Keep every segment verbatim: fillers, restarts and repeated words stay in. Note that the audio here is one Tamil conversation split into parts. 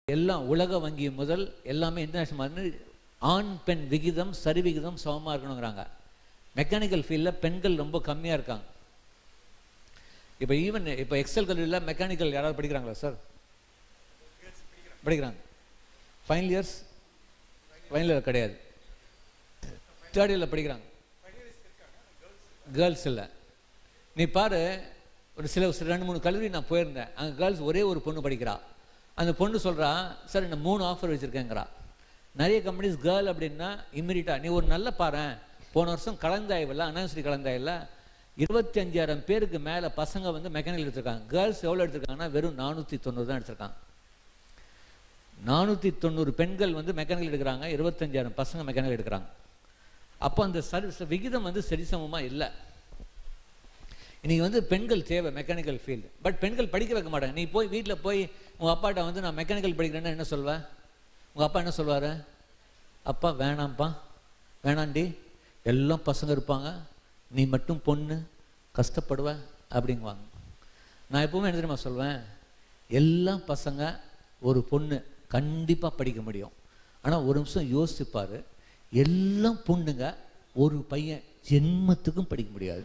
எல்லாம் உலக வங்கி முதல் எல்லாமே இன்டர்நேஷனல் ஆண் பெண் விகிதம் சரி விகிதம் சமமாக இருக்கணுங்கிறாங்க. மெக்கானிக்கல் ஃபீல்டில் பெண்கள் ரொம்ப கம்மியாக இருக்காங்க. இப்போ ஈவன் இப்போ எக்ஸல் கல்லூரியில் மெக்கானிக்கல் யாராவது படிக்கிறாங்களா சார்? படிக்கிறாங்க. ஃபைனல் இயர்ஸ் ஃபைனல் இயர் கிடையாது, தேர்ட் இயரில் படிக்கிறாங்க. கேர்ள்ஸ் இல்லை. நீ பாரு, ஒரு சில ரெண்டு மூணு கல்லூரி நான் போயிருந்தேன், அங்கே கேர்ள்ஸ் ஒரே ஒரு பொண்ணு படிக்கிறா. அந்த பொண்ணு சொல்கிறா, சார் என்ன மூணு ஆஃபர் வச்சுருக்கேங்கிறா. நிறைய கம்பெனிஸ் கேர்ள் அப்படின்னா இம்மிடியட்டாக நீ ஒரு நல்ல பாரு. போன வருஷம் கலந்தாய்வில் அனாவசிரி கலந்தாயில் இருபத்தி அஞ்சாயிரம் பேருக்கு மேலே பசங்க வந்து மெக்கானிக்கல் எடுத்திருக்காங்க. கேர்ள்ஸ் எவ்வளோ எடுத்திருக்காங்கன்னா வெறும் நானூற்றி தொண்ணூறு தான் எடுத்திருக்காங்க. நானூற்றி தொண்ணூறு பெண்கள் வந்து மெக்கானிக்கல் எடுக்கிறாங்க, இருபத்தஞ்சாயிரம் பசங்க மெக்கானிக்கல் எடுக்கிறாங்க. அப்போ அந்த சரி விகிதம் வந்து சரிசமமாக இல்லை. இன்றைக்கி வந்து பெண்கள் தேவை மெக்கானிக்கல் ஃபீல்டு. பட் பெண்கள் படிக்க வைக்க மாட்டாங்க. நீ போய் வீட்டில் போய் உங்கள் அப்பாட்ட வந்து நான் மெக்கானிக்கல் படிக்கிறேன்னா என்ன சொல்வேன்? உங்கள் அப்பா என்ன சொல்வார்? அப்பா வேணாம்ப்பா, வேணாண்டி, எல்லாம் பசங்க இருப்பாங்க, நீ மட்டும் பொண்ணு, கஷ்டப்படுவ அப்படிங்குவாங்க. நான் எப்பவுமே என்ன தெரியுமா சொல்வேன்? எல்லாம் பசங்க ஒரு பொண்ணு கண்டிப்பாக படிக்க முடியும். ஆனால் ஒரு நிமிஷம் யோசிப்பார், எல்லாம் பொண்ணுங்க ஒரு பையன் ஜென்மத்துக்கும் படிக்க முடியாது.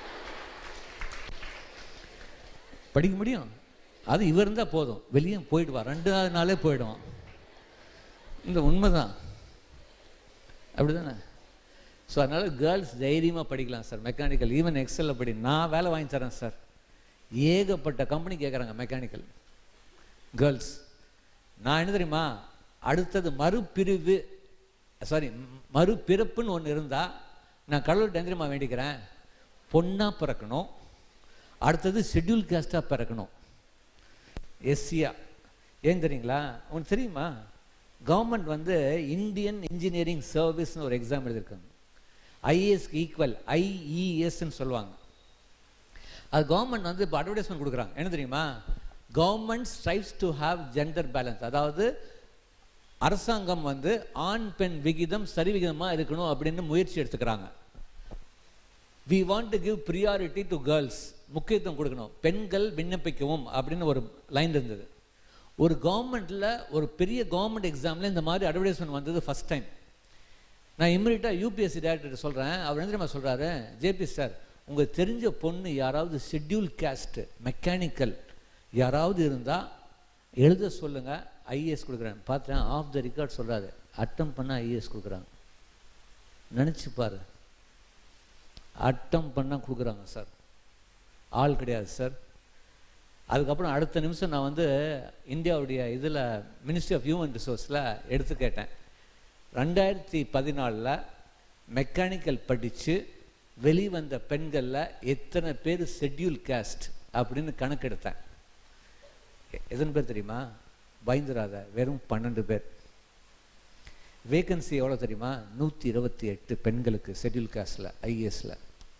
படிக்க முடியும், அது இவர் இருந்தால் போதும், வெளியே போயிடுவார், ரெண்டாவது நாளே போயிடுவான். இந்த உண்மைதான், அப்படி தானே? ஸோ அதனால் கேர்ள்ஸ் தைரியமாக படிக்கலாம் சார் மெக்கானிக்கல். ஈவன் எக்ஸலில் படி, நான் வேலை வாங்கி தரேன் சார். ஏகப்பட்ட கம்பெனி கேட்குறாங்க மெக்கானிக்கல் கேர்ள்ஸ். நான் என்ன தெரியுமா, அடுத்தது மறுபிரிவு சாரி மறுபிறப்புன்னு ஒன்று இருந்தால் நான் கடவுள்கிட்ட தெரியுமா வேண்டிக்கிறேன், பொண்ணாக பிறக்கணும், அடுத்தது ஷெட்யூல் காஸ்டாக பிறக்கணும், எஸ்சியா. ஏன் தெரியுங்களா? உங்களுக்கு தெரியுமா, கவர்மெண்ட் வந்து இந்தியன் இன்ஜினியரிங் சர்வீஸ்னு ஒரு எக்ஸாம் எழுதியிருக்காங்க. ஐஏஎஸ்க்கு ஈக்குவல் ஐஇஎஸ்ன்னு சொல்லுவாங்க. அது கவர்மெண்ட் வந்து இப்போ அட்வர்டைஸ்மெண்ட் கொடுக்குறாங்க. என்ன தெரியுமா? Government strives to have gender balance. அதாவது அரசாங்கம் வந்து ஆண் பெண் விகிதம் சரி விகிதமாக இருக்கணும் அப்படின்னு முயற்சி எடுத்துக்கிறாங்க. We want to give priority to girls. முக்கியத்துவம் கொடுக்கணும், பெண்கள் விண்ணப்பிக்கவும் அப்படின்னு ஒரு லைன் இருந்தது. ஒரு கவர்மெண்ட்டில் ஒரு பெரிய கவர்மெண்ட் எக்ஸாமில் இந்த மாதிரி அட்வர்டைஸ்மெண்ட் வந்தது ஃபஸ்ட் டைம். நான் இம்மிடியட்டாக யூபிஎஸ்சி டேரக்டர் சொல்கிறேன். அவர் என்ன தெரியுமா சொல்கிறாரு? ஜேபி சார், உங்களுக்கு தெரிஞ்ச பொண்ணு யாராவது ஷெட்யூல் காஸ்ட்டு மெக்கானிக்கல் யாராவது இருந்தால் எழுத சொல்லுங்கள், ஐஏஎஸ் கொடுக்குறேன். பார்த்தேன், ஆஃப் த ரெக்கார்ட் சொல்கிறாரு, அட்டம் பண்ண ஐஏஎஸ் கொடுக்குறாங்க. நினச்சி பாரு, அட்டம் பண்ணால் கொடுக்குறாங்க சார், ஆள் கிடையாது சார். அதுக்கப்புறம் அடுத்த நிமிஷம் நான் வந்து இந்தியாவுடைய இதில் மினிஸ்ட்ரி ஆஃப் ஹியூமன் ரிசோர்ஸில் எடுத்து கேட்டேன், ரெண்டாயிரத்தி பதினாலில் மெக்கானிக்கல் படித்து வெளிவந்த பெண்களில் எத்தனை பேர் ஷெட்யூல் காஸ்ட் அப்படின்னு கணக்கெடுத்தேன். எத்தனை பேர் தெரியுமா? பயந்துராத, வெறும் பன்னெண்டு பேர். வேகன்சி எவ்வளோ தெரியுமா? நூற்றி இருபத்தி எட்டு பெண்களுக்கு ஷெட்யூல் காஸ்டில் ஐஏஎஸில்.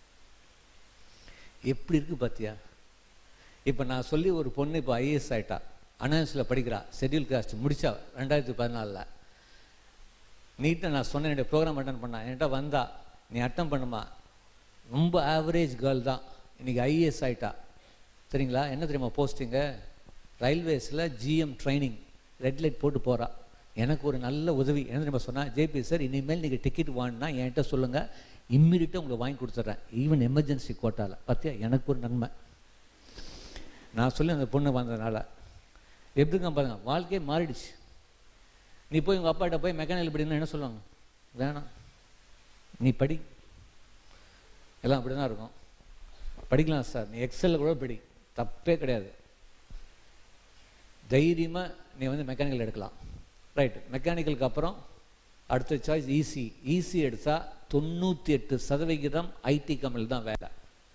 எப்படி இருக்குது பார்த்தியா? இப்போ நான் சொல்லி ஒரு பொண்ணு இப்போ ஐஏஎஸ் ஆகிட்டா, அனாவன்ஸில் படிக்கிறா, ஷெட்யூல் காஸ்ட் முடித்தா ரெண்டாயிரத்தி பதினாலில். நீட்டாக நான் சொன்னேன், என்னுடைய ப்ரோக்ராம் அட்டன் பண்ணா, என்கிட்ட வந்தா, நீ அட்டன் பண்ணுமா, ரொம்ப ஆவரேஜ் கேர்ள் தான், இன்றைக்கி ஐஏஎஸ் ஆகிட்டா. சரிங்களா? என்ன தெரியுமா போஸ்டிங்கு? ரயில்வேஸில் ஜிஎம் ட்ரைனிங், ரெட் லைட் போட்டு போகிறா. எனக்கு ஒரு நல்ல உதவி என்ன தெரியுமா சொன்னால், ஜேபி சார், இனிமேல் நீங்கள் டிக்கெட் வாங்கினா என்கிட்ட சொல்லுங்கள், இம்மிடியட்டாக உங்களுக்கு வாங்கி கொடுத்துட்றேன், ஈவன் எமர்ஜென்சி கோட்டாவில். பார்த்தியா, எனக்கு ஒரு நன்மை. நான் சொல்லி அந்த பொண்ணு வந்ததுனால எப்படிங்க பாருங்க, வாழ்க்கையே மாறிடுச்சு. நீ போய் உங்கள் அப்பாட்ட போய் மெக்கானிக்கல் படிக்கணும்னா என்ன சொல்லுவாங்க? வேணாம், நீ படி. எல்லாம் அப்படி தான் இருக்கும். படிக்கலாம் சார், நீ எக்ஸலில் கூட படி, தப்பே கிடையாது, தைரியமாக நீ வந்து மெக்கானிக்கல் எடுக்கலாம். ரைட், மெக்கானிக்கலுக்கு அப்புறம் அடுத்த சாய்ஸ் ஈசி. ஈசி எடுத்தால் தொண்ணூற்றி எட்டு சதவிகிதம் ஐடி கம்பெனியில் தான் வேலை.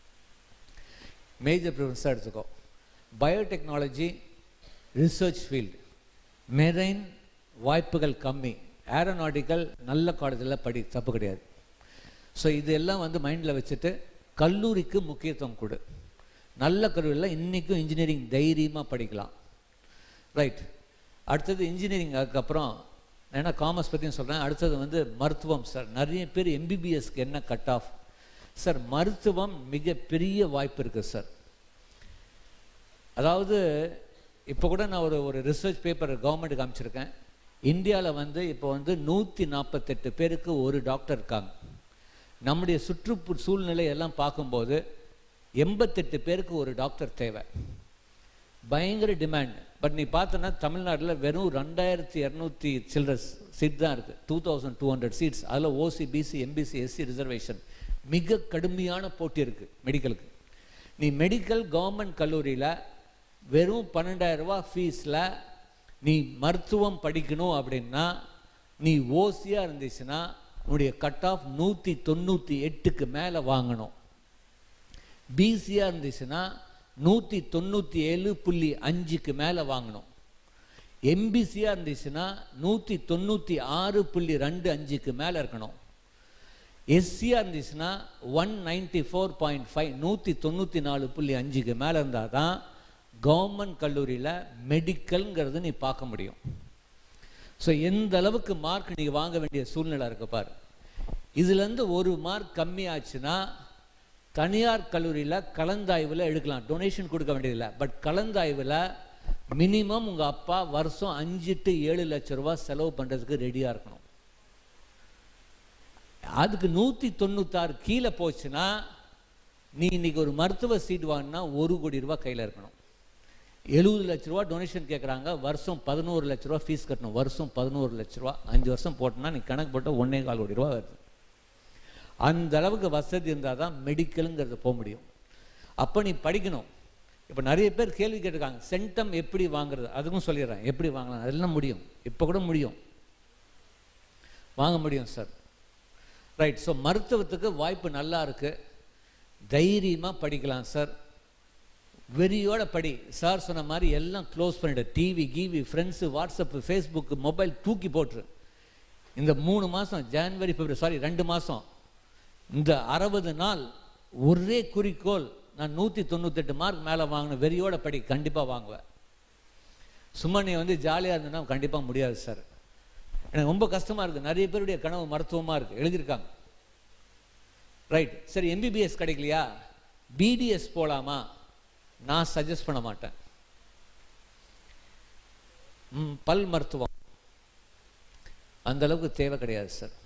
மேஜர் ப்ரிஃபரன்ஸாக எடுத்துக்கோ. பயோடெக்னாலஜி, ரிசர்ச் ஃபீல்டு, மெரைன் வாய்ப்புகள் கம்மி, ஏரோநாட்டிக்கல் நல்ல காலேஜில் படி, தப்பு கிடையாது. ஸோ இதெல்லாம் வந்து மைண்டில் வச்சுட்டு கல்லூரிக்கு முக்கியத்துவம் கொடு. நல்ல கல்லூரியில் இன்றைக்கும் இன்ஜினியரிங் தைரியமாக படிக்கலாம். ரைட், அடுத்தது இன்ஜினியரிங். அதுக்கப்புறம் ஏன்னா காமர்ஸ் பற்றியும் சொல்கிறேன். அடுத்தது வந்து மருத்துவம். சார், நிறைய பேர் எம்பிபிஎஸ்க்கு என்ன கட் ஆஃப்? சார், மருத்துவம் மிகப்பெரிய வாய்ப்பு இருக்குது சார். அதாவது இப்போ கூட நான் ஒரு ஒரு ரிசர்ச் பேப்பர் கவர்மெண்ட்டுக்கு அமைச்சிருக்கேன். இந்தியாவில் வந்து இப்போ வந்து நூற்றி நாற்பத்தெட்டு பேருக்கு ஒரு டாக்டர் இருக்காங்க. நம்முடைய சுற்றுப்பு சூழ்நிலை எல்லாம் பார்க்கும்போது எண்பத்தெட்டு பேருக்கு ஒரு டாக்டர் தேவை. பயங்கர டிமாண்ட். பட் நீ பார்த்தோன்னா தமிழ்நாட்டில் வெறும் ரெண்டாயிரத்தி இரநூத்தி சில்ட்ரஸ் சீட் தான் இருக்குது. Two thousand two hundred seats. அதில் OC, BC, MBC, SC reservation. மிக கடுமையான போட்டி இருக்குது மெடிக்கலுக்கு. நீ மெடிக்கல் கவர்மெண்ட் கல்லூரியில் வெறும் பன்னெண்டாயிரம் ரூபா ஃபீஸில் நீ மருத்துவம் படிக்கணும் அப்படின்னா நீ ஓசியாக இருந்துச்சுன்னா உன்னுடைய கட் ஆஃப் நூற்றி தொண்ணூற்றி எட்டுக்கு மேலே வாங்கணும். பிசியாக இருந்துச்சுன்னா நூற்றி தொண்ணூற்றி ஏழு புள்ளி அஞ்சுக்கு மேலே வாங்கணும். எம்பிசியாக இருந்துச்சுன்னா நூற்றி தொண்ணூற்றி ஆறு புள்ளி ரெண்டு அஞ்சுக்கு மேலே இருக்கணும். எஸ்சியாக இருந்துச்சுன்னா one ninety four point five நூற்றி தொண்ணூற்றி நாலு புள்ளி அஞ்சுக்கு மேலே இருந்தால் தான் கவர்மெண்ட் கல்லூரியில் மெடிக்கல்ங்கிறது நீ பார்க்க முடியும். ஸோ எந்த அளவுக்கு மார்க் நீ வாங்க வேண்டிய சூழ்நிலை இருக்கு பாரு. இதுலேருந்து ஒரு மார்க் கம்மியாச்சுன்னா தனியார் கல்லூரியில் கலந்தாய்வில் எடுக்கலாம், டொனேஷன் கொடுக்க வேண்டியதில்லை. பட் கலந்தாய்வில் மினிமம் உங்கள் அப்பா வருஷம் அஞ்சு டு ஏழு லட்சம் ரூபா செலவு பண்ணுறதுக்கு ரெடியாக இருக்கணும். அதுக்கு நூற்றி தொண்ணூத்தாறு கீழே போச்சுன்னா நீ இன்னைக்கு ஒரு மருத்துவ சீட் வாங்கினா ஒரு கோடி ரூபா கையில் இருக்கணும். எழுபது லட்ச ரூபா டொனேஷன் கேட்குறாங்க, வருஷம் பதினோரு லட்ச ரூபா ஃபீஸ் கட்டணும். வருஷம் பதினோரு லட்ச ரூபா அஞ்சு வருஷம் போட்டோன்னா நீ கணக்கு போட்டால் ஒன்றே கால் கோடி ரூபா வருது. அந்த அளவுக்கு வசதி இருந்தால் தான் மெடிக்கலுங்கிறது போக முடியும். அப்போ நீ படிக்கணும். இப்போ நிறைய பேர் கேள்வி கேட்டிருக்காங்க, சென்டம் எப்படி வாங்குறது? அதுவும் சொல்லிடுறேன் எப்படி வாங்கலாம். அதெல்லாம் முடியும், இப்போ கூட முடியும், வாங்க முடியும் சார். ரைட். ஸோ மருத்துவத்துக்கு வாய்ப்பு நல்லா இருக்குது, தைரியமாக படிக்கலாம் சார். வெறியோட படி. சார் சொன்ன மாதிரி எல்லாம் க்ளோஸ் பண்ணிவிடு. டிவி கீவி ஃப்ரெண்ட்ஸு வாட்ஸ்அப்பு ஃபேஸ்புக்கு மொபைல் தூக்கி போட்டுரு. இந்த மூணு மாதம் ஜான்வரி பிப்ரவரி சாரி ரெண்டு மாதம் இந்த அறுபது நாள் ஒரே குறிக்கோள், நான் நூற்றி தொண்ணூத்தெட்டு மார்க் மேலே வாங்கணும். வெறியோட படி, கண்டிப்பாக வாங்குவேன். சும்மா நீ வந்து ஜாலியாக இருந்ததுன்னா கண்டிப்பாக முடியாது சார். எனக்கு ரொம்ப கஷ்டமாக இருக்குது. நிறைய பேருடைய கனவு மருத்துவமாக இருக்குது, எழுதியிருக்காங்க. ரைட். சரி, எம்பிபிஎஸ் கிடைக்கலையா, பிடிஎஸ் போகலாமா? நான் சஜஸ்ட் பண்ண மாட்டேன். பல் மருத்துவம் அந்த அளவுக்கு தேவை கிடையாது சார்.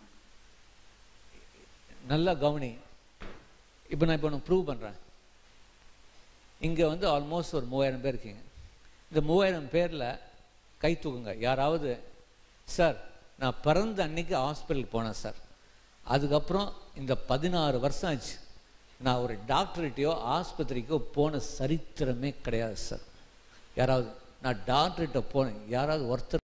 நல்லா கவனி. இப்போ நான் இப்போ ஒன்று ப்ரூவ் பண்ணுறேன். இங்கே வந்து ஆல்மோஸ்ட் ஒரு மூவாயிரம் பேர் இருக்கீங்க. இந்த மூவாயிரம் பேரில் கை தூக்குங்க யாராவது, சார் நான் பிறந்த அன்னைக்கு ஹாஸ்பிட்டலுக்கு போனேன் சார், அதுக்கப்புறம் இந்த பதினாறு வருஷம் ஆச்சு நான் ஒரு டாக்டர்கிட்டையோ ஆஸ்பத்திரிக்கோ போன சரித்திரமே கிடையாது சார். யாராவது நான் டாக்டர்கிட்ட போனேன், யாராவது ஒருத்தர்